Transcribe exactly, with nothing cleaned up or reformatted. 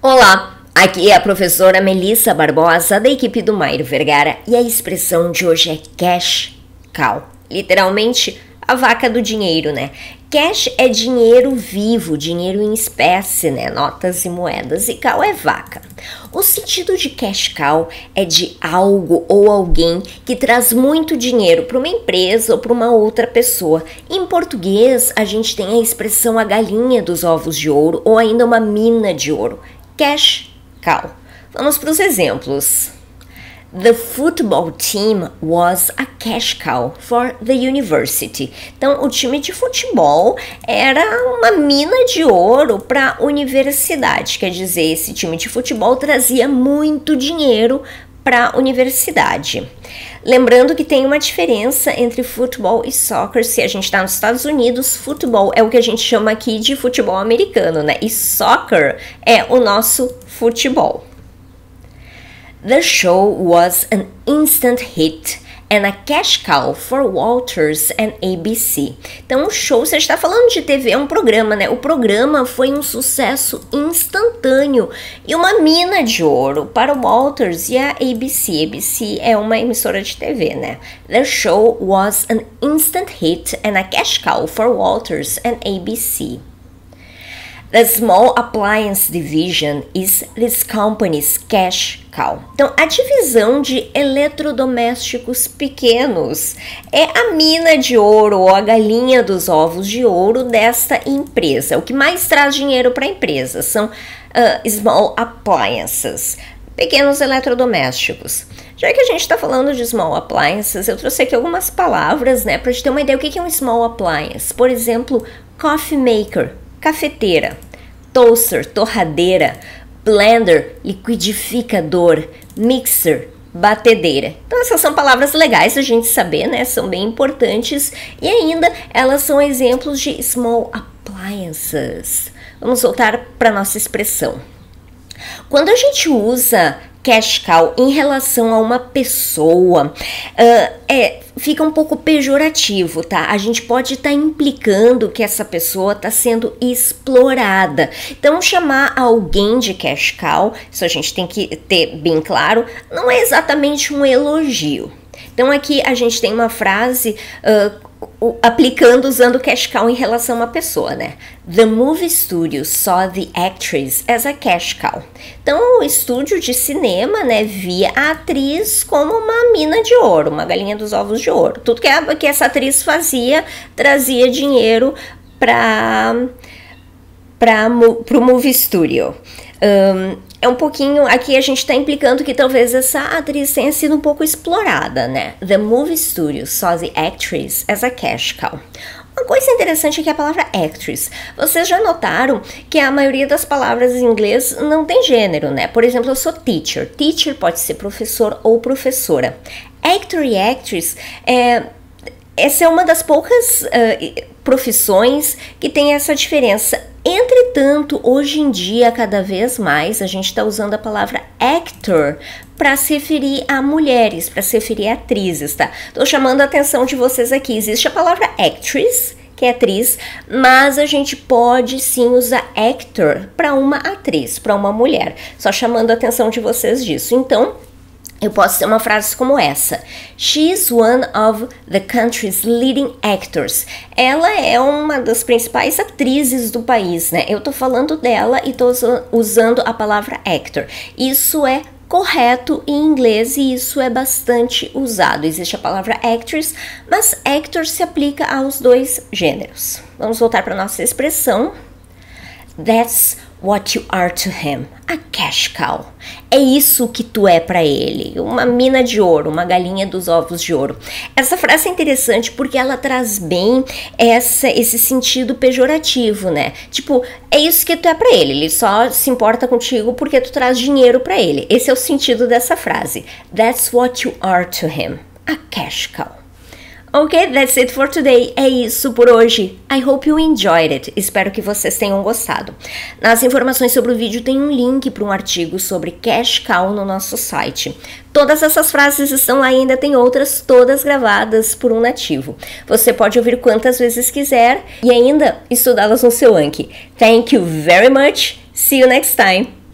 Olá, aqui é a professora Melissa Barbosa da equipe do Mairo Vergara e a expressão de hoje é cash cow, literalmente a vaca do dinheiro, né? Cash é dinheiro vivo, dinheiro em espécie, né? Notas e moedas, e cow é vaca. O sentido de cash cow é de algo ou alguém que traz muito dinheiro para uma empresa ou para uma outra pessoa. Em português, a gente tem a expressão a galinha dos ovos de ouro ou ainda uma mina de ouro. Cash cow. Vamos para os exemplos. The football team was a cash cow for the university. Então, o time de futebol era uma mina de ouro para a universidade. Quer dizer, esse time de futebol trazia muito dinheiro para a universidade. Lembrando que tem uma diferença entre futebol e soccer. Se a gente está nos Estados Unidos, futebol é o que a gente chama aqui de futebol americano, né? E soccer é o nosso futebol. The show was an instant hit and a cash cow for Walters and A B C. Então, o show, você está falando de T V, é um programa, né? O programa foi um sucesso instantâneo e uma mina de ouro para o Walters e a A B C. A B C é uma emissora de T V, né? The show was an instant hit and a cash cow for Walters and A B C. The small appliance division is this company's cash cow. Então, a divisão de eletrodomésticos pequenos é a mina de ouro ou a galinha dos ovos de ouro desta empresa. O que mais traz dinheiro para a empresa são uh, small appliances, pequenos eletrodomésticos. Já que a gente está falando de small appliances, eu trouxe aqui algumas palavras, né, para a gente ter uma ideia do que é um small appliance. Por exemplo, coffee maker, cafeteira, toaster, torradeira, blender, liquidificador, mixer, batedeira. Então essas são palavras legais a gente saber, né? São bem importantes e ainda elas são exemplos de small appliances. Vamos voltar para nossa expressão. Quando a gente usa cash cow em relação a uma pessoa, uh, é, fica um pouco pejorativo, tá? A gente pode estar tá implicando que essa pessoa está sendo explorada. Então, chamar alguém de cash cow, isso a gente tem que ter bem claro, não é exatamente um elogio. Então, aqui a gente tem uma frase uh, aplicando, usando cash cow em relação a uma pessoa, né? The movie studio saw the actress as a cash cow. Então, o estúdio de cinema, né, via a atriz como uma mina de ouro, uma galinha dos ovos de ouro. Tudo que, a, que essa atriz fazia trazia dinheiro para para o movie studio. Um, é um pouquinho, aqui a gente está implicando que talvez essa atriz tenha sido um pouco explorada, né? The movie studio saw the actress as a cash cow. Uma coisa interessante é que a palavra actress, vocês já notaram que a maioria das palavras em inglês não tem gênero, né? Por exemplo, eu sou teacher. Teacher pode ser professor ou professora. Actor e actress, é, essa é uma das poucas uh, profissões que tem essa diferença. Entretanto, hoje em dia, cada vez mais, a gente está usando a palavra actor para se referir a mulheres, para se referir a atrizes, tá? Estou chamando a atenção de vocês aqui. Existe a palavra actress, que é atriz, mas a gente pode sim usar actor para uma atriz, para uma mulher. Só chamando a atenção de vocês disso. Então, eu posso ter uma frase como essa. She's one of the country's leading actors. Ela é uma das principais atrizes do país, né? Eu tô falando dela e tô usando a palavra actor. Isso é correto em inglês e isso é bastante usado. Existe a palavra actress, mas actor se aplica aos dois gêneros. Vamos voltar para nossa expressão. That's what you are to him, a cash cow. É isso que tu é para ele, uma mina de ouro, uma galinha dos ovos de ouro. Essa frase é interessante porque ela traz bem essa, esse sentido pejorativo, né? Tipo, é isso que tu é para ele, ele só se importa contigo porque tu traz dinheiro para ele. Esse é o sentido dessa frase. That's what you are to him, a cash cow. Ok, that's it for today. É isso por hoje. I hope you enjoyed it. Espero que vocês tenham gostado. Nas informações sobre o vídeo tem um link para um artigo sobre cash cow no nosso site. Todas essas frases estão lá e ainda tem outras, todas gravadas por um nativo. Você pode ouvir quantas vezes quiser e ainda estudá-las no seu Anki. Thank you very much. See you next time.